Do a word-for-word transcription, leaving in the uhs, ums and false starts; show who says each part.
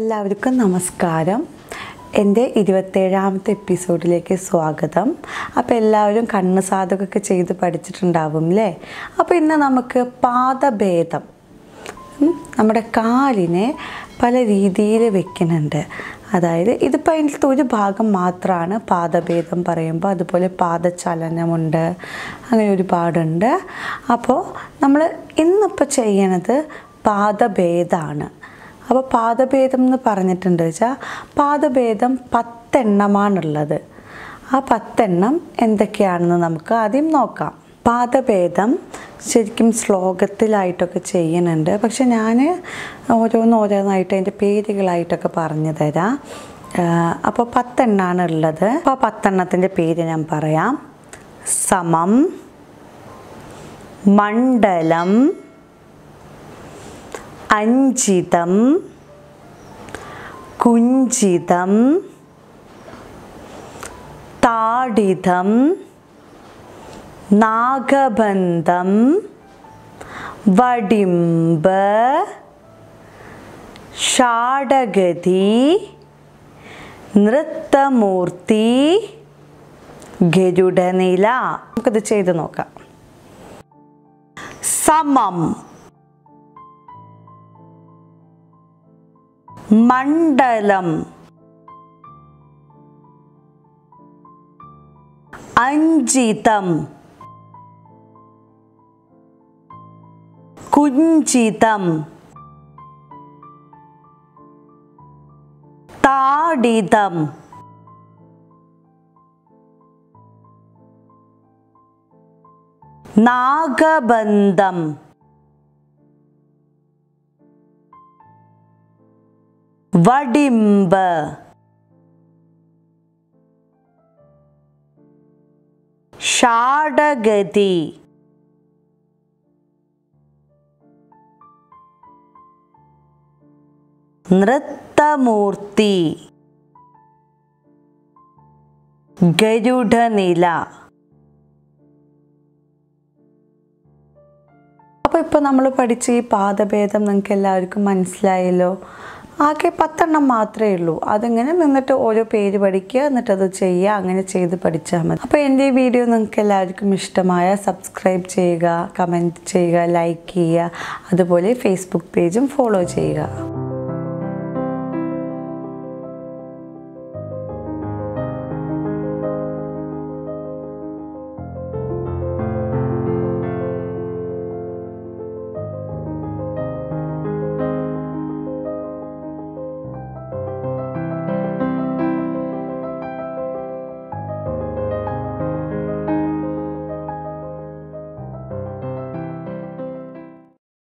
Speaker 1: എല്ലാവർക്കും നമസ്കാരം. എൻ്റെ ഇരുപത്തേഴാമത്തെ എപ്പിസോഡിലേക്ക് സ്വാഗതം. അപ്പോൾ എല്ലാവരും കണ്ണ് സാധകമൊക്കെ ചെയ്ത് പഠിച്ചിട്ടുണ്ടാവും അല്ലേ? അപ്പോൾ ഇന്ന് നമുക്ക് പാദഭേദം, നമ്മുടെ കാലിനെ പല രീതിയിൽ വെക്കുന്നുണ്ട്. അതായത് ഇതിപ്പോൾ അതിൻ്റെ ഒരു ഭാഗം മാത്രമാണ് പാദഭേദം പറയുമ്പോൾ. അതുപോലെ പാദചലനമുണ്ട്, അങ്ങനെ ഒരുപാടുണ്ട്. അപ്പോൾ നമ്മൾ ഇന്നിപ്പോൾ ചെയ്യണത് പാദഭേദമാണ്. അപ്പോൾ പാദഭേദം എന്ന് പറഞ്ഞിട്ടുണ്ട് വെച്ചാൽ പാദഭേദം പത്തെണ്ണമാണുള്ളത്. ആ പത്തെണ്ണം എന്തൊക്കെയാണെന്ന് നമുക്ക് ആദ്യം നോക്കാം. പാദഭേദം ശരിക്കും ശ്ലോകത്തിലായിട്ടൊക്കെ ചെയ്യുന്നുണ്ട്, പക്ഷെ ഞാൻ ഓരോന്ന് ഓരോന്നായിട്ട് അതിൻ്റെ പേരുകളായിട്ടൊക്കെ പറഞ്ഞു തരാം. അപ്പോൾ പത്തെണ്ണമാണ് ഉള്ളത്. അപ്പോൾ ആ പത്തെണ്ണത്തിൻ്റെ പേര് ഞാൻ പറയാം. സമം, മണ്ഡലം, അഞ്ചിതം, കുഞ്ചിതം, താഡിതം, നാഗബന്ധം, വടിമ്പ്, ഷാഡഗതി, നൃത്തമൂർത്തി, ഗരുഡനില. നമുക്കിത് ചെയ്ത് നോക്കാം. സമം, മണ്ഡലം, അഞ്ചിതം, കുഞ്ചിതം, താഡിതം, നാഗബന്ധം, വടിമ്പ്, ഷാഡഗതി, നൃത്തമൂർത്തി, ഗരുഡനില. അപ്പോൾ ഇപ്പോൾ നമ്മൾ പഠിച്ച ഈ പാദഭേദം നിങ്ങൾക്ക് എല്ലാവർക്കും മനസ്സിലായല്ലോ. ആകെ പത്തെണ്ണം മാത്രമേ ഉള്ളൂ. അതിങ്ങനെ നിന്നിട്ട് ഓരോ പേര് പഠിക്കുക, എന്നിട്ടത് ചെയ്യുക, അങ്ങനെ ചെയ്ത് പഠിച്ചാൽ മതി. അപ്പോൾ എൻ്റെ ഈ വീഡിയോ നിങ്ങൾക്ക് എല്ലാവർക്കും ഇഷ്ടമായ സബ്സ്ക്രൈബ് ചെയ്യുക, കമൻറ്റ് ചെയ്യുക, ലൈക്ക് ചെയ്യുക, അതുപോലെ ഫേസ്ബുക്ക് പേജും ഫോളോ ചെയ്യുക.